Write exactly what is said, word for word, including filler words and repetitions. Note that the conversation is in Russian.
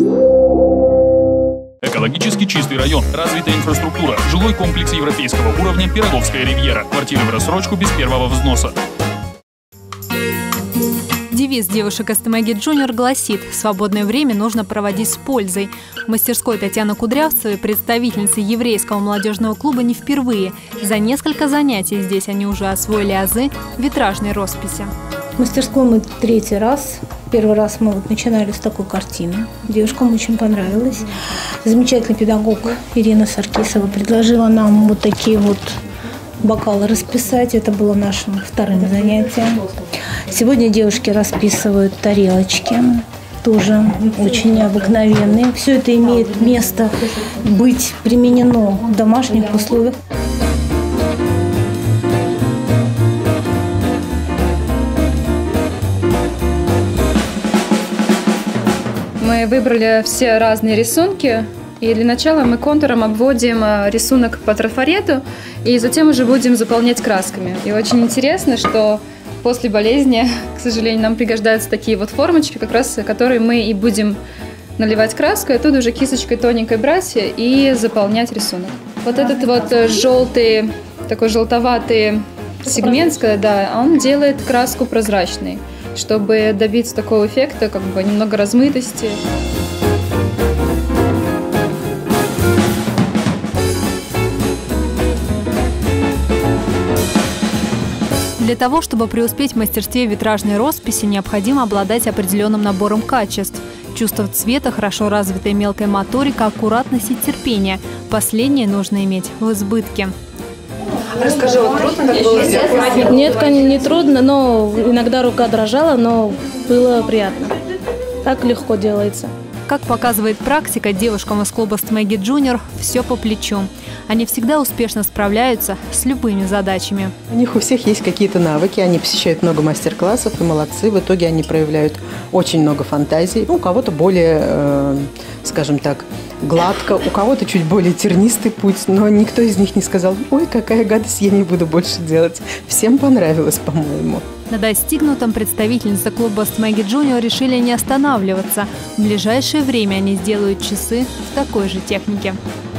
Экологически чистый район, развитая инфраструктура, жилой комплекс европейского уровня «Пироговская ривьера», квартиры в рассрочку без первого взноса. Девиз девушек Астемаги Junior гласит: свободное время нужно проводить с пользой. В мастерской Татьяны Кудрявцевой, представительницы еврейского молодежного клуба, не впервые. За несколько занятий здесь они уже освоили азы витражной росписи. В мастерской мы третий раз. Первый раз мы вот начинали с такой картины. Девушкам очень понравилось. Замечательный педагог Ирина Саркисова предложила нам вот такие вот бокалы расписать. Это было нашим вторым занятием. Сегодня девушки расписывают тарелочки. Тоже очень необыкновенные. Все это имеет место быть применено в домашних условиях. Мы выбрали все разные рисунки, и для начала мы контуром обводим рисунок по трафарету, и затем уже будем заполнять красками. И очень интересно, что после болезни, к сожалению, нам пригождаются такие вот формочки, как раз которые мы и будем наливать краску, и оттуда уже кисточкой тоненькой брать и заполнять рисунок. Вот этот вот желтый, такой желтоватый сегмент, да, он делает краску прозрачной, чтобы добиться такого эффекта, как бы немного размытости. Для того, чтобы преуспеть в мастерстве витражной росписи, необходимо обладать определенным набором качеств. Чувство цвета, хорошо развитая мелкая моторика, аккуратность и терпение. Последнее нужно иметь в избытке. Расскажи, вот трудно так было сделать? Нет, конечно, не трудно, но иногда рука дрожала, но было приятно. Так легко делается. Как показывает практика, девушкам из клуба Астемаги Junior все по плечу. Они всегда успешно справляются с любыми задачами. У них у всех есть какие-то навыки, они посещают много мастер-классов и молодцы. В итоге они проявляют очень много фантазий. Ну, у кого-то более, э, скажем так, гладко, у кого-то чуть более тернистый путь, но никто из них не сказал: ой, какая гадость, я не буду больше делать. Всем понравилось, по-моему. На достигнутом представительницы клуба Астемаги Junior решили не останавливаться. В ближайшее время они сделают часы в такой же технике.